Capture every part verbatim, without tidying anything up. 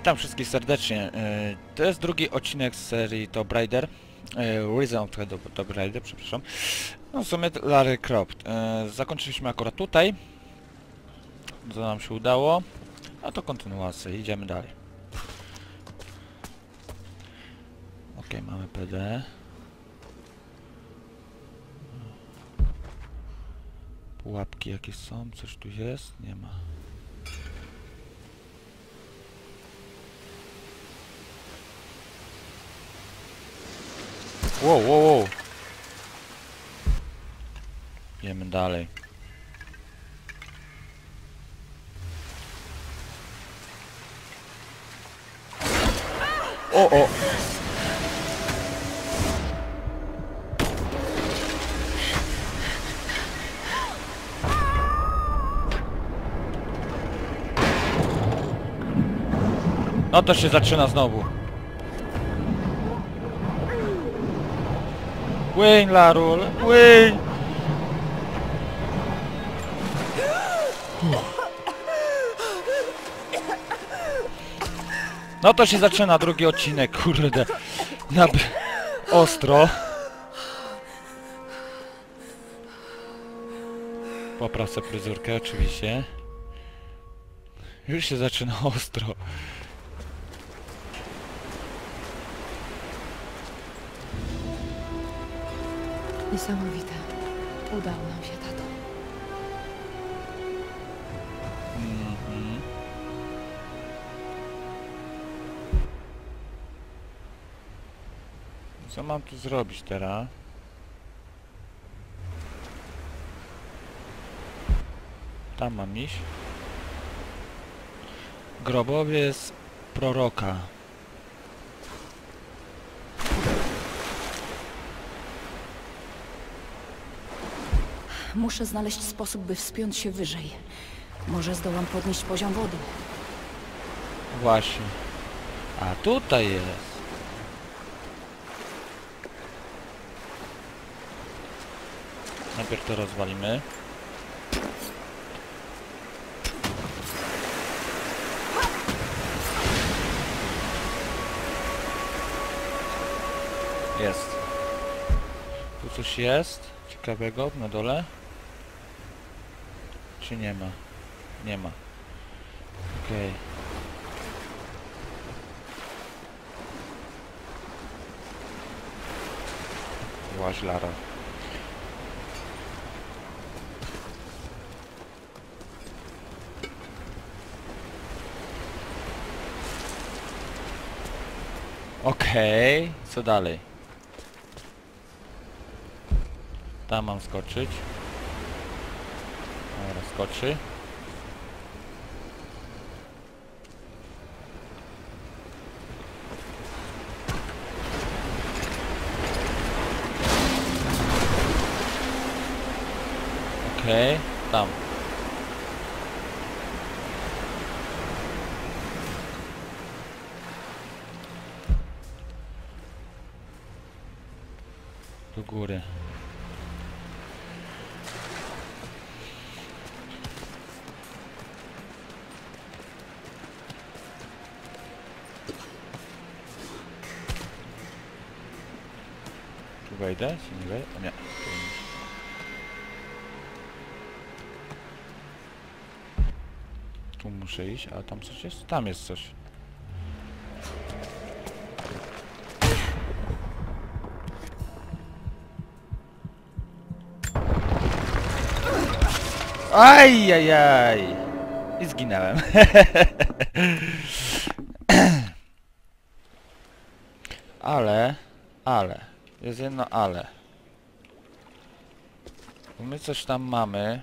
Witam wszystkich serdecznie. To jest drugi odcinek z serii Tomb Raider. Reason of Tomb Raider, przepraszam. No w sumie Lara Croft. Zakończyliśmy akurat tutaj. Co nam się udało. A to kontynuacja. Idziemy dalej. Ok, mamy P D. Pułapki jakieś są? Coś tu jest? Nie ma. Wow, wow, wow. Idziemy dalej. O, o! No to się zaczyna znowu. Płyń, Larul, płyń! No to się zaczyna drugi odcinek, kurde. Na ostro. Popraw sobie fryzurkę, oczywiście. Już się zaczyna ostro. Niesamowite. Udało nam się, tato. Mhm. Co mam tu zrobić teraz? Tam mam iść. Grobowiec proroka. Muszę znaleźć sposób, by wspiąć się wyżej. Może zdołam podnieść poziom wody. Właśnie. A tutaj jest. Najpierw to rozwalimy. Jest. Tu coś jest ciekawego na dole? Czy nie ma? Nie ma. Okej. Okay. Łaź, Lara. Okej, okay. Co dalej? Tam mam skoczyć. Dobra, skoczy. Okej, okay. Tam. Do góry. Tu wejdę? Czy nie wejdę? O nie. Tu muszę iść, a tam coś jest? Tam jest coś. Aj, aj, aj. I zginąłem. Ale, ale, jest jedno ale. Bo my coś tam mamy.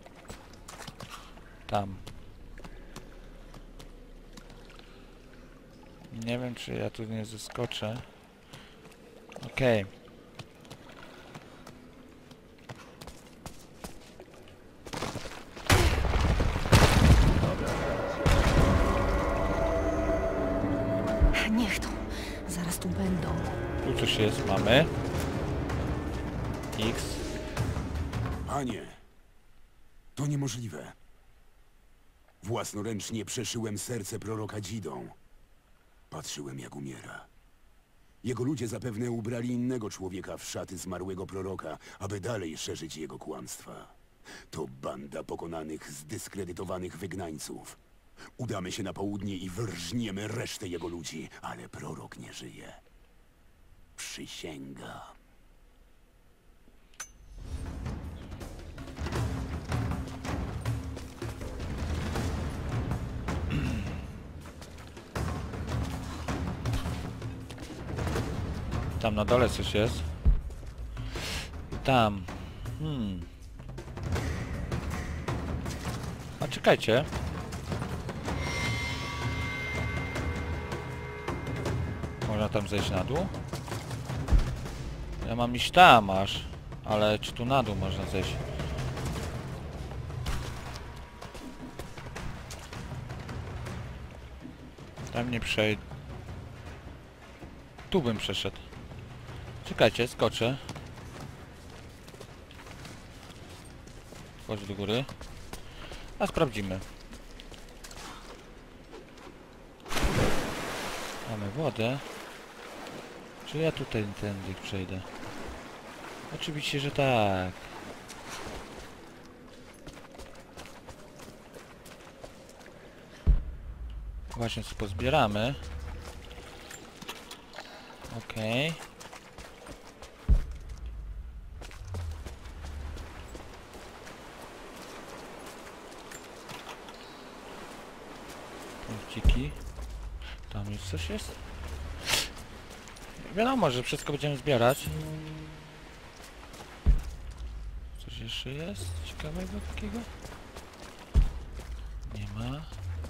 Tam. Nie wiem, czy ja tu nie zeskoczę. Okej. Okay. Niech to. Zaraz tu będą. Tu coś jest, mamy. X. Panie, to niemożliwe. Własnoręcznie przeszyłem serce proroka Dzidą. Patrzyłem, jak umiera. Jego ludzie zapewne ubrali innego człowieka w szaty zmarłego proroka, aby dalej szerzyć jego kłamstwa. To banda pokonanych, zdyskredytowanych wygnańców. Udamy się na południe i wyrżniemy resztę jego ludzi, ale prorok nie żyje. Przysięgam. Tam na dole coś jest. Tam. Hmm. A czekajcie. Można tam zejść na dół? Ja mam iść tam aż. Ale czy tu na dół można zejść? Tam nie przejdę. Tu bym przeszedł. Czekajcie, skoczę. Chodź do góry. A sprawdzimy. Mamy wodę. Czy ja tutaj tędy przejdę? Oczywiście, że tak. Właśnie co pozbieramy. Okej. Okay. Punkciki. Tam już coś jest? Wiadomo, że wszystko będziemy zbierać. Coś jeszcze jest ciekawego takiego? Nie ma.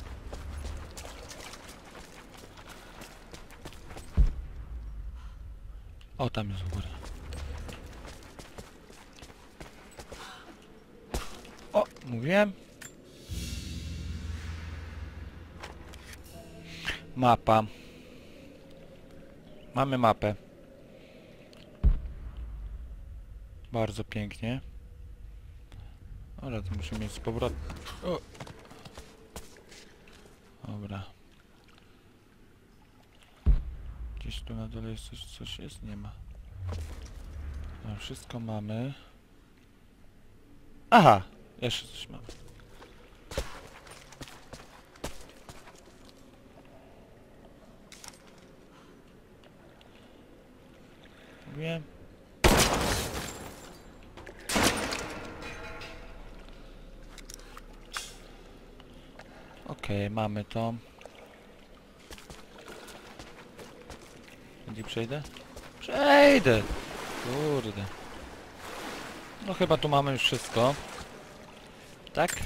O, tam jest w górę. O, mówiłem. Mapa. Mamy mapę. Bardzo pięknie. Ale to musimy mieć z powrotem. O. Dobra. Gdzieś tu na dole jest coś, coś jest? Nie ma. No, wszystko mamy. Aha! Jeszcze coś mamy. Wiem. Okej, okay, mamy to. Gdzie przejdę? Przejdę! Kurde. No chyba tu mamy już wszystko. Tak?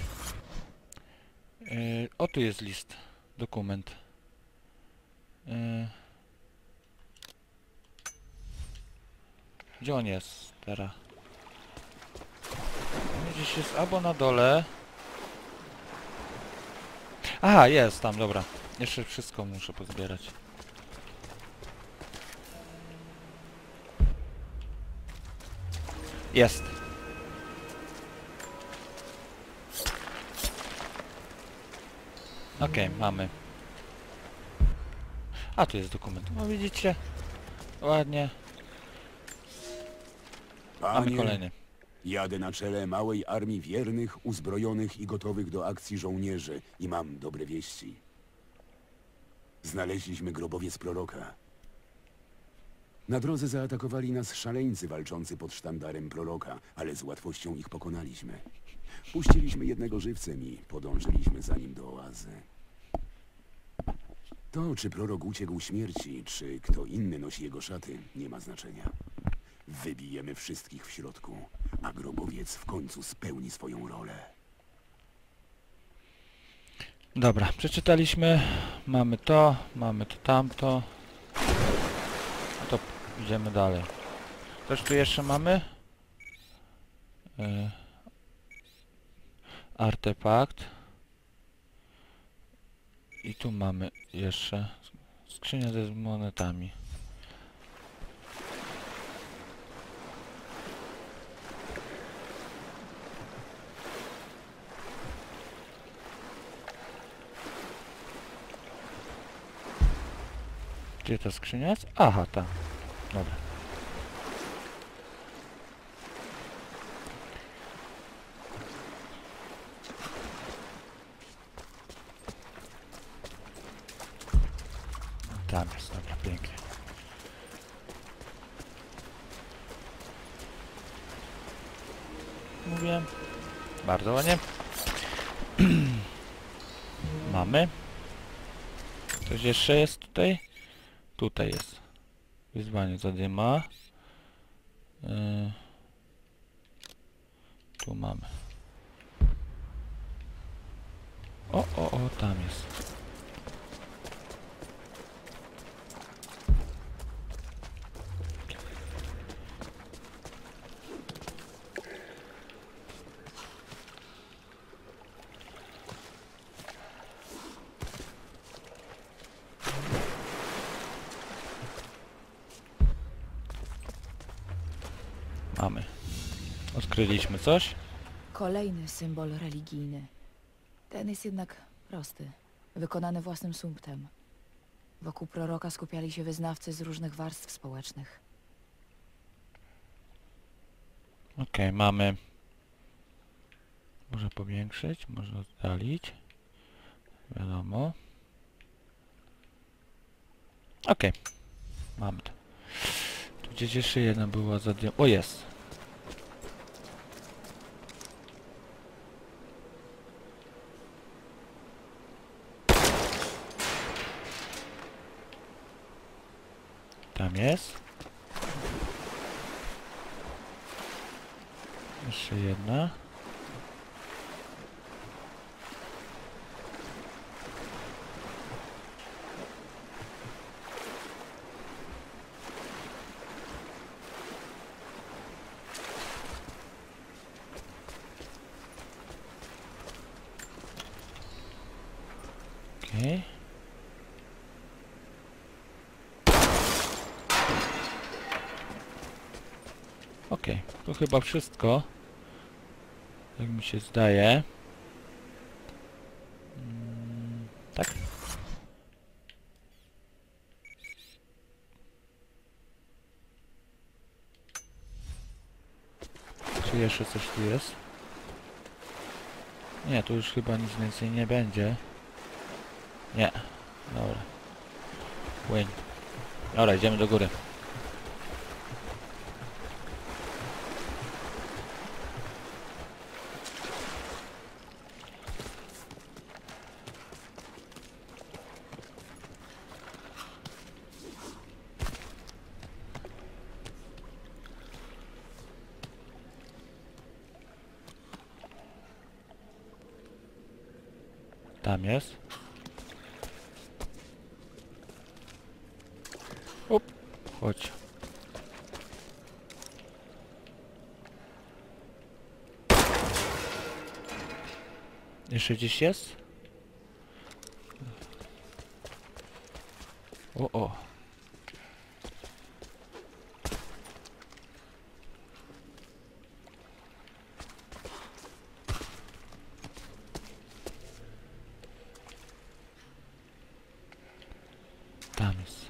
Yy, o, tu jest list. Dokument. Yy. Gdzie on jest teraz? Gdzieś jest albo na dole. Aha, jest tam, dobra. Jeszcze wszystko muszę pozbierać. Jest. Okej, okay, mamy. A, tu jest dokument. No widzicie? Ładnie. Panie, mamy kolejny. Jadę na czele małej armii wiernych, uzbrojonych i gotowych do akcji żołnierzy i mam dobre wieści. Znaleźliśmy grobowiec proroka. Na drodze zaatakowali nas szaleńcy walczący pod sztandarem proroka, ale z łatwością ich pokonaliśmy. Puściliśmy jednego żywcem i podążyliśmy za nim do oazy. To, czy prorok uciekł śmierci, czy kto inny nosi jego szaty, nie ma znaczenia. Wybijemy wszystkich w środku, a grobowiec w końcu spełni swoją rolę. Dobra, przeczytaliśmy. Mamy to, mamy to tamto. No to idziemy dalej. Coś tu jeszcze mamy? Yy. Artefakt. I tu mamy jeszcze skrzynię ze monetami. Gdzie ta skrzynia jest? Aha, tam. Dobra. Tam jest, dobra, pięknie. Mówię. Bardzo ładnie. Mamy. Coś jeszcze jest tutaj? Tutaj jest. Wyzwanie zadyma. Yy. Tu mamy. O, o, o, tam jest. Mamy. Odkryliśmy coś. Kolejny symbol religijny. Ten jest jednak prosty, wykonany własnym sumptem. Wokół proroka skupiali się wyznawcy z różnych warstw społecznych. Okej, mamy. Można powiększyć, można oddalić. Wiadomo. Okej. Mamy to. Tu gdzieś jeszcze jedna była zadym... O, jest! Tam jest. Jeszcze jedna. Okej. Okej, to chyba wszystko. Jak mi się zdaje. Mm, tak? Czy jeszcze coś tu jest? Nie, tu już chyba nic więcej nie będzie. Nie. Dobra. Płyń. Dobra, idziemy do góry. Tam jest. Up. Chodź. Jeszcze gdzieś jest? O, o. Tam jest.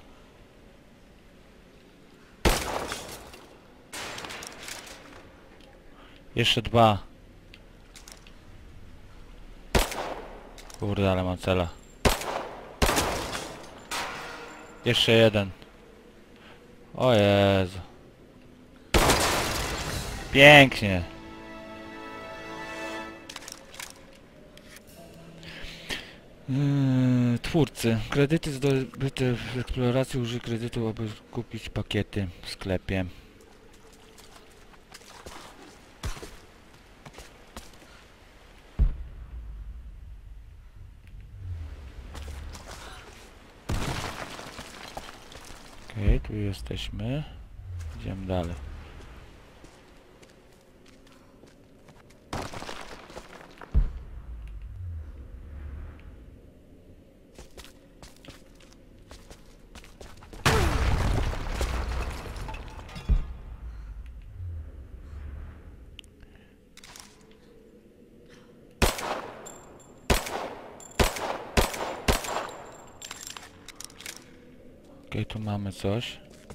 Jeszcze dwa. Kurde, ale mam cela. Jeszcze jeden. O Jezu. Pięknie. Yy, twórcy. Kredyty zdobyte w eksploracji. Użyj kredytu, aby kupić pakiety w sklepie. Okej, okay, tu jesteśmy. Idziemy dalej. Okej, tu mamy coś.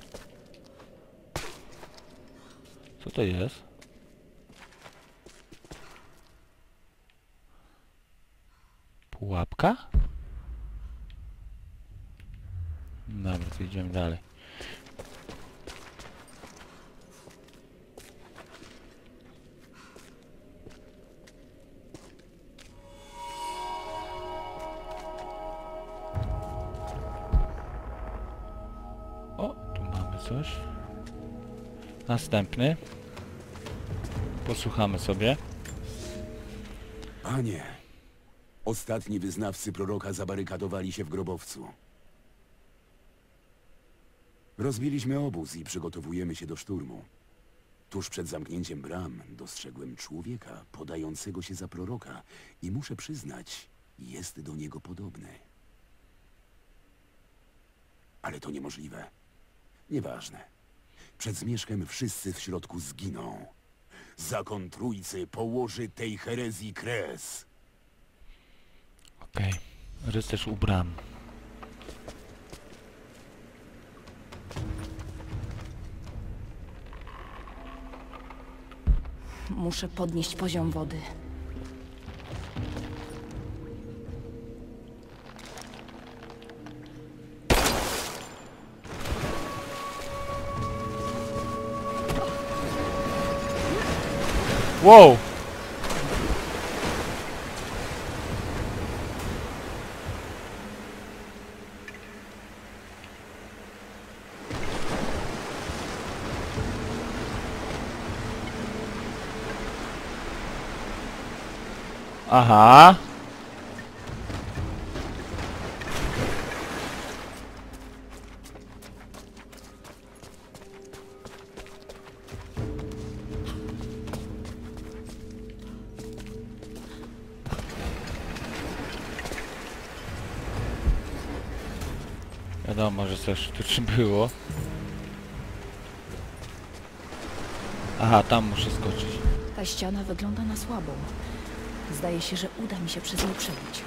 Co to jest? Pułapka? Dobra, to idziemy dalej. O, tu mamy coś. Następny. Posłuchamy sobie. Panie, ostatni wyznawcy proroka zabarykadowali się w grobowcu. Rozbiliśmy obóz i przygotowujemy się do szturmu. Tuż przed zamknięciem bram dostrzegłem człowieka podającego się za proroka i muszę przyznać, jest do niego podobny. Ale to niemożliwe. Nieważne. Przed zmierzchem wszyscy w środku zginą. Zakon Trójcy położy tej herezji kres. Okej. Rycerz u bram. Muszę podnieść poziom wody. Wow! Aha. Wiadomo, że coś tu czym było. Aha, tam muszę skoczyć. Ta ściana wygląda na słabą. Zdaje się, że uda mi się przez nią przebić.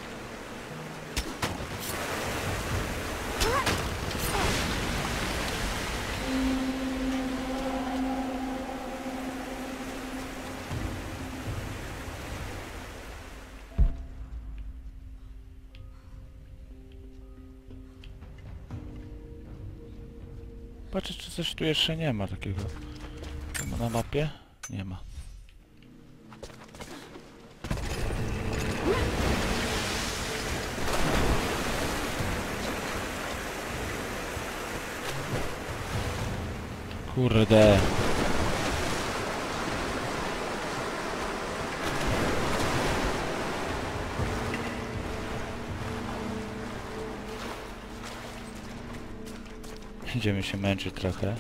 Patrzę, czy coś tu jeszcze nie ma takiego. Ma na mapie? Nie ma. Kurde. Będziemy się męczyć trochę.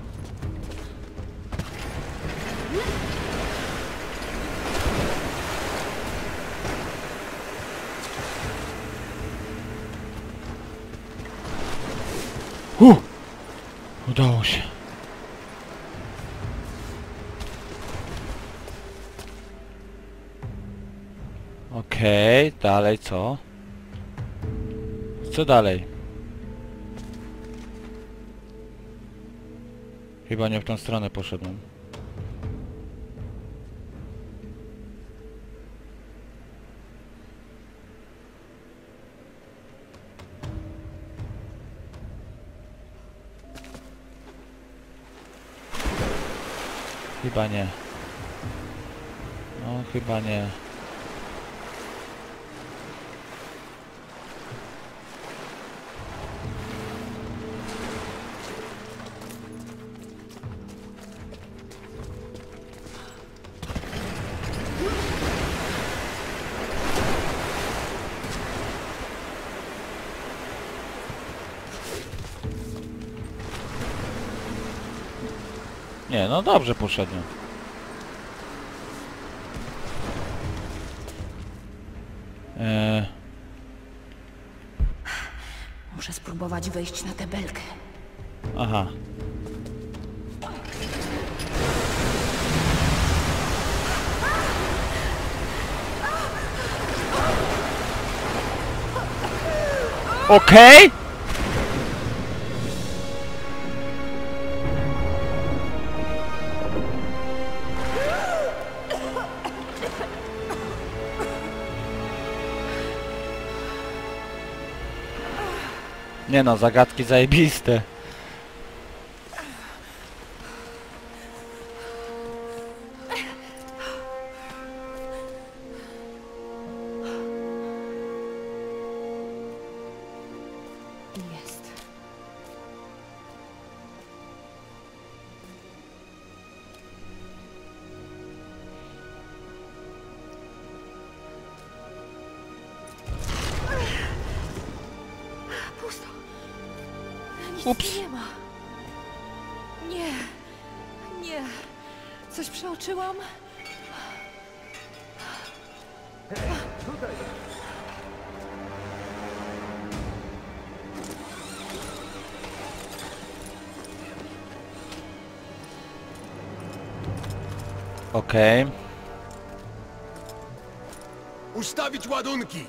Uh! Udało się. Okej, okay, dalej co? Co dalej? Chyba nie w tą stronę poszedłem. Chyba nie. No, chyba nie. Nie, no dobrze poszedłem. Eee... Muszę spróbować wejść na tę belkę. Aha. Okej? Okay? Nie no, zagadki zajebiste. Jest. Pusto. Nic Ups. nie ma. Nie. Nie. Coś przeoczyłam? Okej. Ustawić ładunki!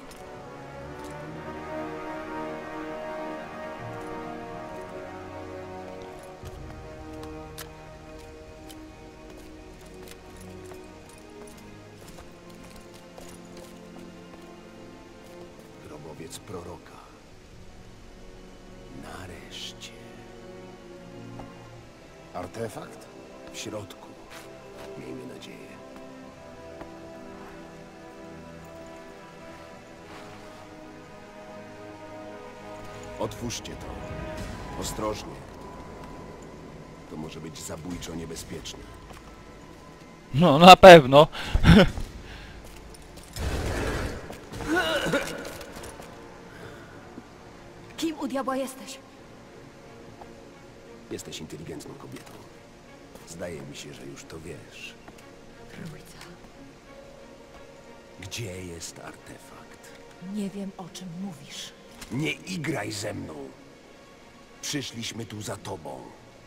Grobowiec proroka. Nareszcie. Artefakt? W środku. Miejmy nadzieję. Otwórzcie to. Ostrożnie. To może być zabójczo niebezpieczne. No, na pewno. Kim u diabła jesteś? Jesteś inteligentną kobietą. Zdaje mi się, że już to wiesz. Trójca. Gdzie jest artefakt? Nie wiem, o czym mówisz. Nie igraj ze mną. Przyszliśmy tu za tobą.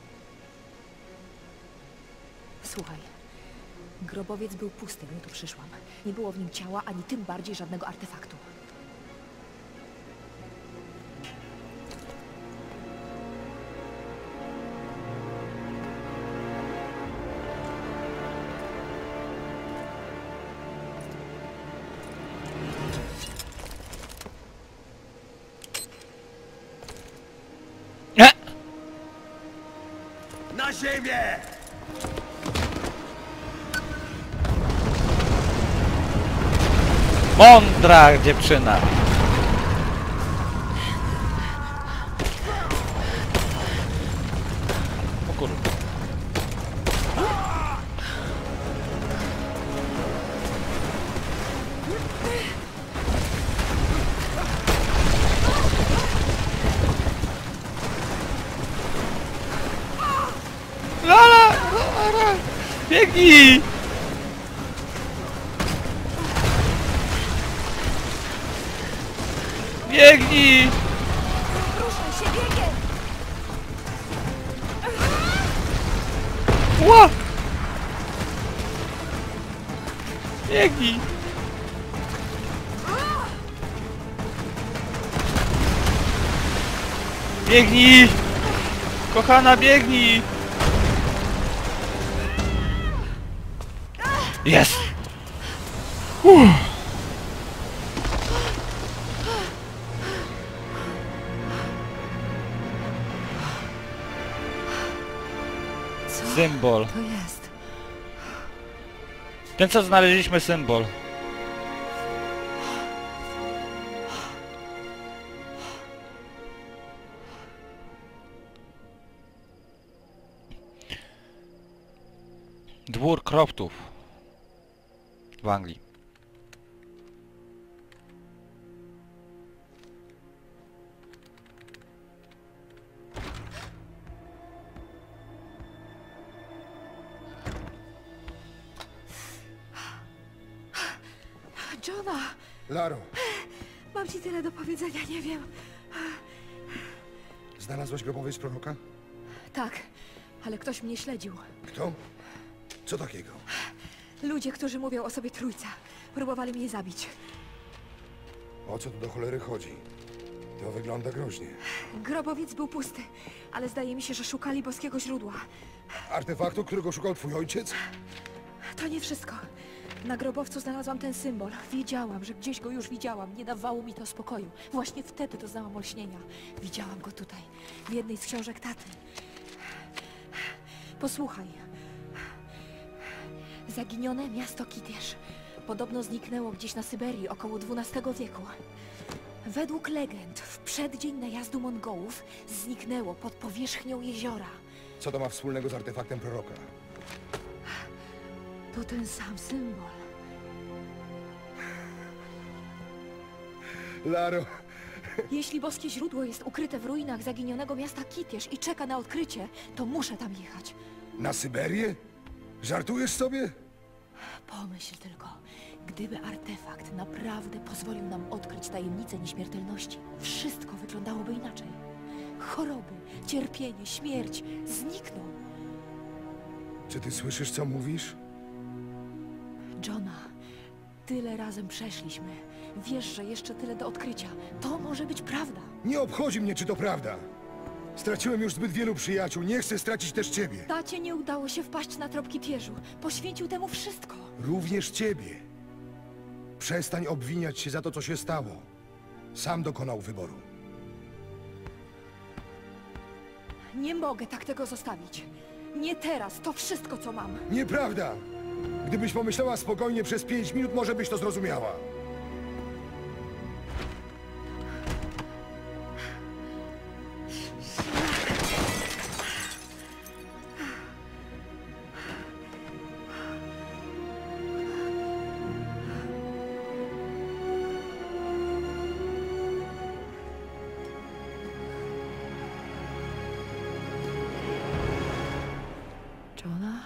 Słuchaj. Grobowiec był pusty, gdy tu przyszłam. Nie było w nim ciała, ani tym bardziej żadnego artefaktu. E! Na ziemię! Mądra dziewczyna. O kurde. Lala! Lala! Biegnij! Biegnij! Ruszaj się biegiem! Ła! Biegnij! Biegnij! Kochana, biegnij! Jest! Uff. Co Symbol. to jest? Ten co znaleźliśmy symbol. Dwór Croftów w Anglii. Johna! Laro, Mam ci tyle do powiedzenia, nie wiem. znalazłaś grobowiec proroka? Tak, ale ktoś mnie śledził. Kto? Co takiego? Ludzie, którzy mówią o sobie Trójca. Próbowali mnie zabić. O co tu do cholery chodzi? To wygląda groźnie. Grobowiec był pusty, ale zdaje mi się, że szukali boskiego źródła. Artefaktu, którego szukał twój ojciec? To nie wszystko. Na grobowcu znalazłam ten symbol. Wiedziałam, że gdzieś go już widziałam. Nie dawało mi to spokoju. Właśnie wtedy doznałam olśnienia. Widziałam go tutaj, w jednej z książek taty. Posłuchaj. Zaginione miasto Kitież. Podobno zniknęło gdzieś na Syberii około dwunastego wieku. Według legend, w przeddzień najazdu Mongołów zniknęło pod powierzchnią jeziora. Co to ma wspólnego z artefaktem proroka? To ten sam symbol. Laro, Jeśli boskie źródło jest ukryte w ruinach zaginionego miasta Kitież i czeka na odkrycie, to muszę tam jechać. na Syberię? Żartujesz sobie? Pomyśl tylko, gdyby artefakt naprawdę pozwolił nam odkryć tajemnicę nieśmiertelności, wszystko wyglądałoby inaczej. Choroby, cierpienie, śmierć znikną. Czy ty słyszysz, co mówisz? Johna, tyle razem przeszliśmy. Wiesz, że jeszcze tyle do odkrycia. To może być prawda. Nie obchodzi mnie, czy to prawda. Straciłem już zbyt wielu przyjaciół, nie chcę stracić też ciebie. Tacie nie udało się wpaść na trop Kitieżu. Poświęcił temu wszystko. Również ciebie. Przestań obwiniać się za to, co się stało. Sam dokonał wyboru. Nie mogę tak tego zostawić. Nie teraz, to wszystko, co mam. Nieprawda! Gdybyś pomyślała spokojnie przez pięć minut, może byś to zrozumiała. Johna?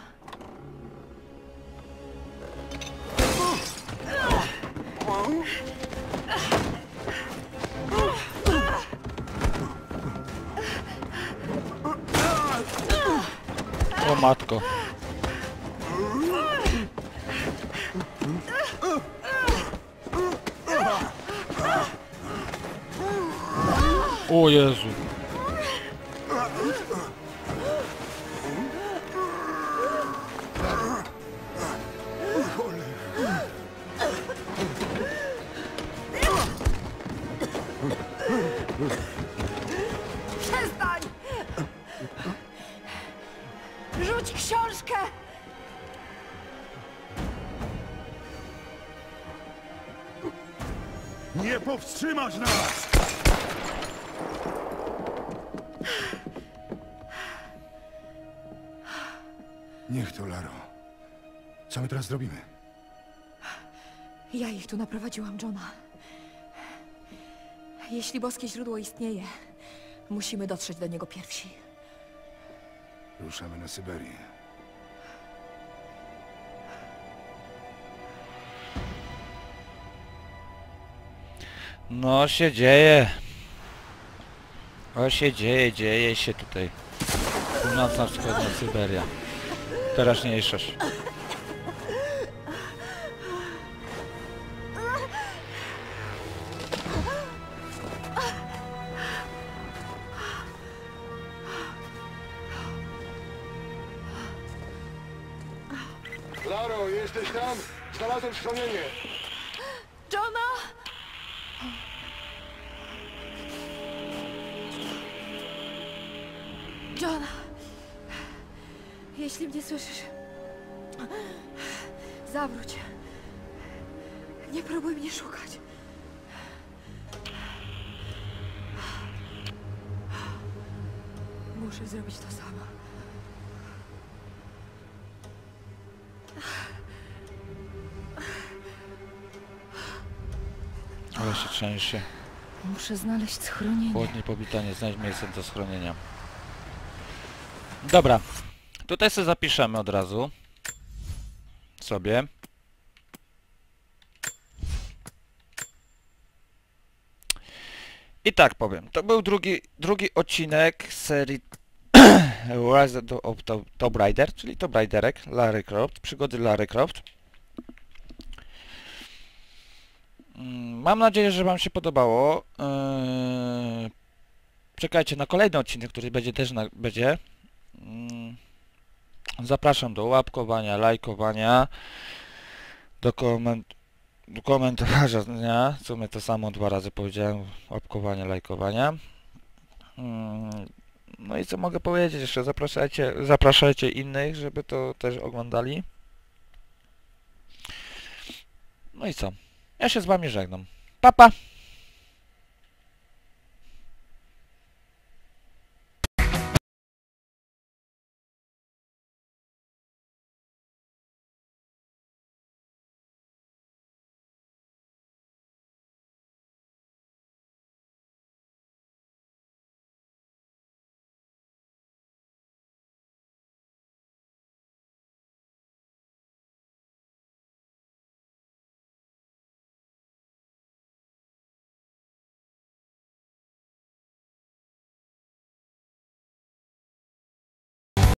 O matko. O Jezu. Przestań! Rzuć książkę! Nie powstrzymasz nas! Niech to, Laro. Co my teraz zrobimy? Ja ich tu naprowadziłam, Johna. Jeśli boskie źródło istnieje, musimy dotrzeć do niego pierwsi. Ruszamy na Syberię. No się dzieje. O się dzieje, dzieje się tutaj. Północna wschodnia Syberia. Teraźniejszość. Laro, jesteś tam? Znalazłem schronienie. Johna! Johna! Jeśli mnie słyszysz, zawróć. Nie próbuj mnie szukać. Muszę zrobić to sama. Ale się trzęsie. Muszę znaleźć schronienie. Chłodnie powitanie, znajdź miejsce do schronienia. Dobra. Tutaj sobie zapiszemy od razu. Sobie. I tak powiem. To był drugi, drugi odcinek serii Rise of Tomb Raider, czyli Tomb Raiderek, Lara Croft, przygody Lara Croft. Mam nadzieję, że wam się podobało. Eee, czekajcie na kolejny odcinek, który będzie też na, będzie. Zapraszam do łapkowania, lajkowania. do, koment do komentarza dnia. W sumie to samo dwa razy powiedziałem. Łapkowanie, lajkowanie. Mm, no i co mogę powiedzieć jeszcze? Zapraszajcie, zapraszajcie innych, żeby to też oglądali. No i co? Ja się z wami żegnam. Pa, pa!